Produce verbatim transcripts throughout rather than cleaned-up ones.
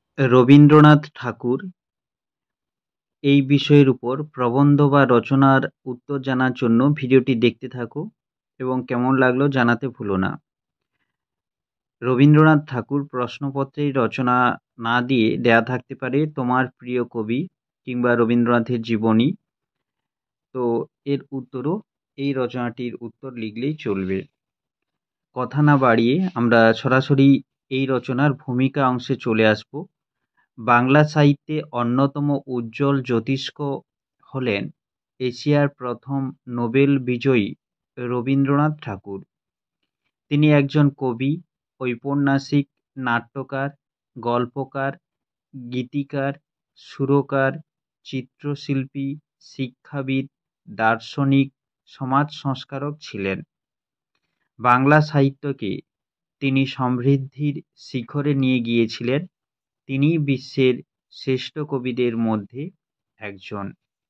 রবীন্দ্রনাথ ঠাকুর এই বিষয়ের উপর প্রবন্ধ বা রচনার উত্তর জানার জন্য ভিডিওটি দেখতে থাকো এবং কেমন লাগলো জানাতে ভুলো না। রবীন্দ্রনাথ ঠাকুর প্রশ্নপত্রেই রচনা না দিয়ে দেয়া থাকতে পারে তোমার প্রিয় কবি কিংবা রবীন্দ্রনাথের জীবনী, তো এর উত্তরও এই রচনাটির উত্তর লিখলেই চলবে। কথা না বাড়িয়ে আমরা সরাসরি এই রচনার ভূমিকা অংশে চলে আসব। বাংলা সাহিত্যে অন্যতম উজ্জ্বল জ্যোতিষ্ক হলেন এশিয়ার প্রথম নোবেল বিজয়ী রবীন্দ্রনাথ ঠাকুর। তিনি একজন কবি, ঔপন্যাসিক, নাট্যকার, গল্পকার, গীতিকার, সুরকার, চিত্রশিল্পী, শিক্ষাবিদ, দার্শনিক, সমাজ সংস্কারক ছিলেন। বাংলা সাহিত্যকে তিনি সমৃদ্ধির শিখরে নিয়ে গিয়েছিলেন। তিনি বিশ্বের শ্রেষ্ঠ কবিদের মধ্যে একজন।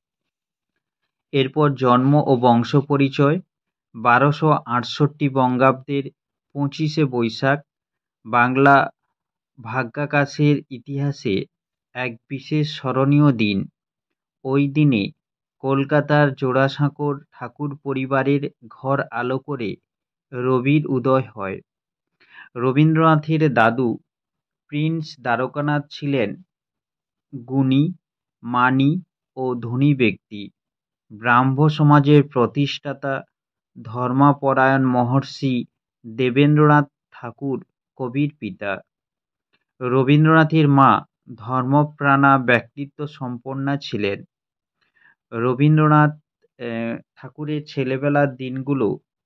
এরপর জন্ম ও বংশ পরিচয়। বারোশো আটষট্টি বঙ্গাব্দের পঁচিশে বৈশাখ বাংলা ভাগ্যাকাশের ইতিহাসে এক বিশেষ স্মরণীয় দিন। ওই দিনে কলকাতার জোড়াসাঁকোর ঠাকুর পরিবারের ঘর আলো করে রবির উদয় হয়। রবীন্দ্রনাথের দাদু প্রিন্স দ্বারকানাথ ছিলেন গুণী, মানী ও ধনী ব্যক্তি। ব্রাহ্ম সমাজের প্রতিষ্ঠাতা ধর্মপরায়ণ মহর্ষি দেবেন্দ্রনাথ ঠাকুর কবির পিতা। রবীন্দ্রনাথের মা ধর্মপ্রাণা ব্যক্তিত্ব সম্পন্না ছিলেন। রবীন্দ্রনাথ ঠাকুরের ছেলেবেলার দিনগুলো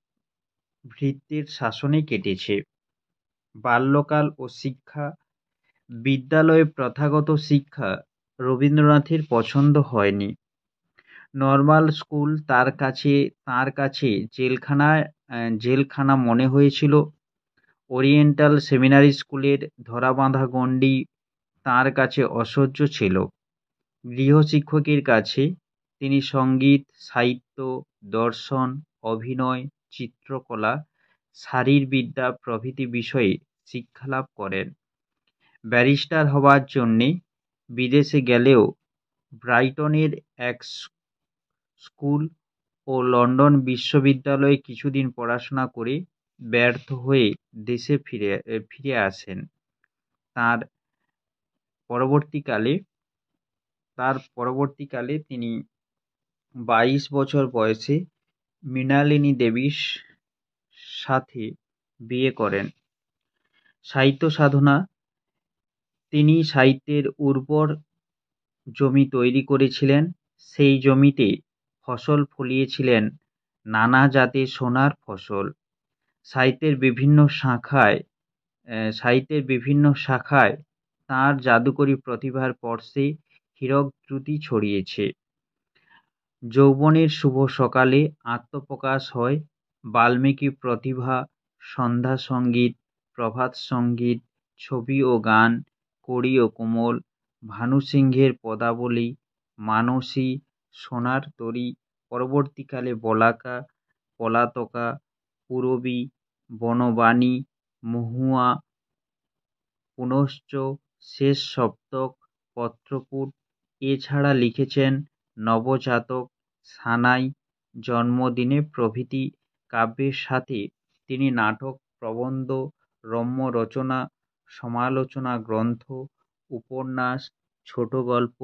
ভৃত্যের শাসনে কেটেছে। বাল্যকাল ও শিক্ষা। বিদ্যালয়ে প্রথাগত শিক্ষা রবীন্দ্রনাথের পছন্দ হয়নি। নর্মাল স্কুল তার কাছে তাঁর কাছে জেলখানায় জেলখানা মনে হয়েছিল। ওরিয়েন্টাল সেমিনারি স্কুলের ধরাবাঁধা গণ্ডি তাঁর কাছে অসহ্য ছিল। গৃহশিক্ষকের কাছে তিনি সঙ্গীত, সাহিত্য, দর্শন, অভিনয়, চিত্রকলা, শারীরবিদ্যা প্রভৃতি বিষয়ে শিক্ষালাভ করেন। ব্যারিস্টার হবার জন্যে বিদেশে গেলেও ব্রাইটনের এক স্কুল ও লন্ডন বিশ্ববিদ্যালয়ে কিছুদিন পড়াশোনা করে ব্যর্থ হয়ে দেশে ফিরে ফিরে আসেন। তার পরবর্তীকালে তার পরবর্তীকালে তিনি বাইশ বছর বয়সে মৃণালিনী দেবীর সাথে বিয়ে করেন। সাহিত্য সাধনা। তিনি সাহিত্যের উর্বর জমি তৈরি করেছিলেন। সেই জমিতে ফসল ফলিয়েছিলেন নানা জাতের সোনার ফসল। সাহিত্যের বিভিন্ন শাখায় সাহিত্যের বিভিন্ন শাখায় তাঁর জাদুকরী প্রতিভার পরশে হীরকদ্যুতি ছড়িয়েছে। যৌবনের শুভ সকালে আত্মপ্রকাশ হয়। বাল্মীকি প্রতিভা, সন্ধ্যা সঙ্গীত, প্রভাত সঙ্গীত, ছবি ও গান, কড়ি ও কোমল, ভানু সিংহের পদাবলী, মানসী, সোনার তরী, পরবর্তীকালে বলাকা, পলাতকা, পূরবী, বনবাণী, মহুয়া, পুনশ্চ, শেষ সপ্তক, পত্রপুট। এছাড়া লিখেছেন নবজাতক, সানাই, জন্মদিনে প্রভৃতি কাব্যের সাথে তিনি নাটক, প্রবন্ধ, রম্য রচনা, সমালোচনা গ্রন্থ, উপন্যাস, ছোট গল্প,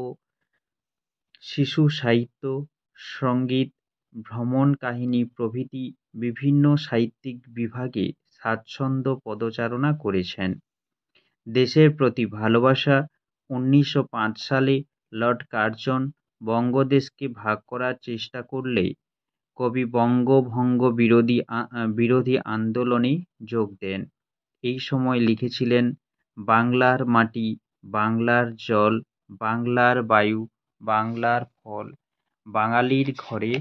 শিশু সাহিত্য, সঙ্গীত, ভ্রমণ কাহিনী প্রভৃতি বিভিন্ন সাহিত্যিক বিভাগে স্বাচ্ছন্দ্য পদচারণা করেছেন। দেশের প্রতি ভালোবাসা। উনিশশো পাঁচ সালে লর্ড কার্জন বঙ্গদেশকে ভাগ করার চেষ্টা করলে কবি বঙ্গভঙ্গ বিরোধী বিরোধী আন্দোলনে যোগ দেন। এই সময় লিখেছিলেন বাংলার মাটি, বাংলার জল, বাংলার বায়ু, বাংলার ফল, বাঙালির ঘরে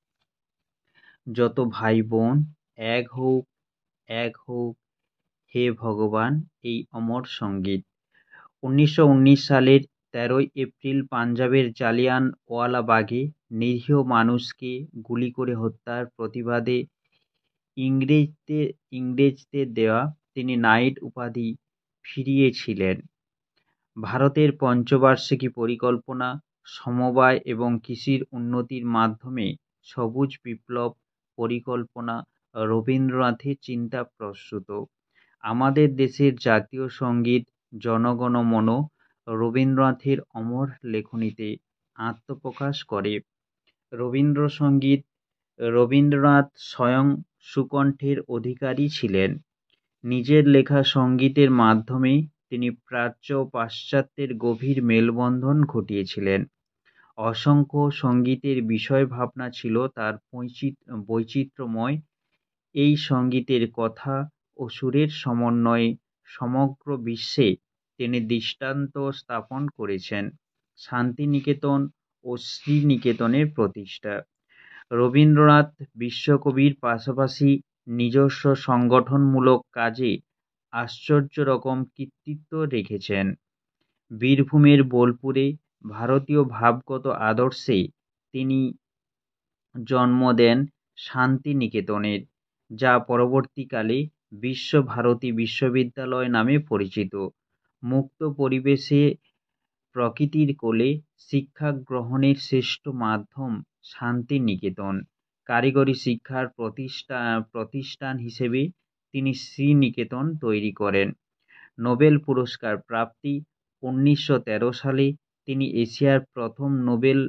যত ভাই বোন এক হোক, এক হোক, হে ভগবান, এই অমর সঙ্গীত। উনিশশো উনিশ সালের তেরোই এপ্রিল পাঞ্জাবের জালিয়ানওয়ালাবাগে নিরীহ মানুষকে গুলি করে হত্যার প্রতিবাদে ইংরেজদের ইংরেজদের দেওয়া তিনি নাইট উপাধি ফিরিয়েছিলেন। ভারতের পঞ্চবার্ষিকী পরিকল্পনা, সমবায় এবং কৃষির উন্নতির মাধ্যমে সবুজ বিপ্লব পরিকল্পনা রবীন্দ্রনাথের চিন্তাপ্রসূত। আমাদের দেশের জাতীয় সঙ্গীত জনগণ মন রবীন্দ্রনাথের অমর লেখনীতে আত্মপ্রকাশ করে। রবীন্দ্রসঙ্গীত রবীন্দ্রনাথ স্বয়ং সুকণ্ঠের অধিকারী ছিলেন। নিজের লেখা সঙ্গীতের মাধ্যমে তিনি প্রাচ্য ও পাশ্চাত্যের গভীর মেলবন্ধন ঘটিয়েছিলেন। অসংখ্য সঙ্গীতের বিষয় ভাবনা ছিল তার বৈচিত্র্যময়। এই সঙ্গীতের কথা ও সুরের সমন্বয়ে সমগ্র বিশ্বে তিনি দৃষ্টান্ত স্থাপন করেছেন। শান্তিনিকেতন ও শ্রীনিকেতনের প্রতিষ্ঠা। রবীন্দ্রনাথ বিশ্বকবির পাশাপাশি নিজস্ব সংগঠনমূলক কাজে আশ্চর্য রকম কৃতিত্ব রেখেছেন। বীরভূমের বোলপুরে ভারতীয় ভাবগত আদর্শে তিনি জন্ম দেন শান্তিনিকেতনের, যা পরবর্তীকালে বিশ্বভারতী বিশ্ববিদ্যালয় নামে পরিচিত। মুক্ত পরিবেশে প্রকৃতির কোলে শিক্ষা গ্রহণের শ্রেষ্ঠ মাধ্যম শান্তিনিকেতন। কারিগরি শিক্ষার প্রতিষ্ঠা প্রতিষ্ঠান হিসেবে তিনি শ্রীনিকেতন তৈরি করেন। নোবেল পুরস্কার প্রাপ্তি। উনিশশো তেরো সালে তিনি এশিয়ার প্রথম নোবেল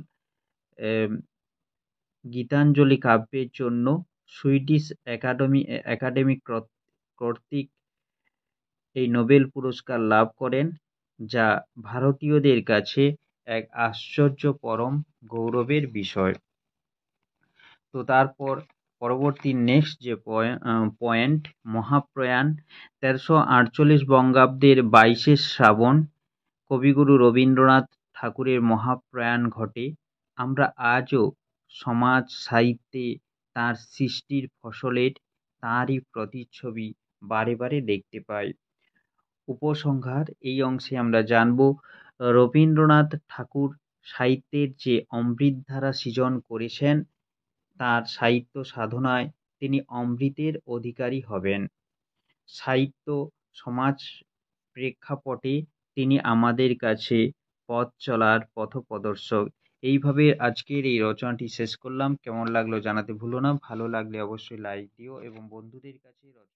গীতাঞ্জলি কাব্যের জন্য সুইডিশ একাডেমি একাডেমি কর্তৃক এই নোবেল পুরস্কার লাভ করেন, যা ভারতীয়দের কাছে এক আশ্চর্য পরম গৌরবের বিষয়। তো তারপর পরবর্তী নেক্সট যে পয়েন্ট, মহাপ্রয়াণ। তেরোশো আটচল্লিশ বঙ্গাব্দের বাইশে শ্রাবণ কবিগুরু রবীন্দ্রনাথ ঠাকুরের মহাপ্রয়াণ ঘটে। আমরা আজও সমাজ সাহিত্যে তাঁর সৃষ্টির ফসলের তাঁরই প্রতিচ্ছবি বারে বারে দেখতে পাই। উপসংহার, এই অংশে আমরা জানব রবীন্দ্রনাথ ঠাকুর সাহিত্যের যে অমৃতধারা সৃজন করেছেন, তার সাহিত্য সাধনায় তিনি অমৃতের অধিকারী হবেন। সাহিত্য সমাজ প্রেক্ষাপটে তিনি আমাদের কাছে পথ চলার পথপ্রদর্শক। এইভাবে আজকের এই রচনাটি শেষ করলাম। কেমন লাগলো জানাতে ভুলো না। ভালো লাগলে অবশ্যই লাইক দিও এবং বন্ধুদের কাছে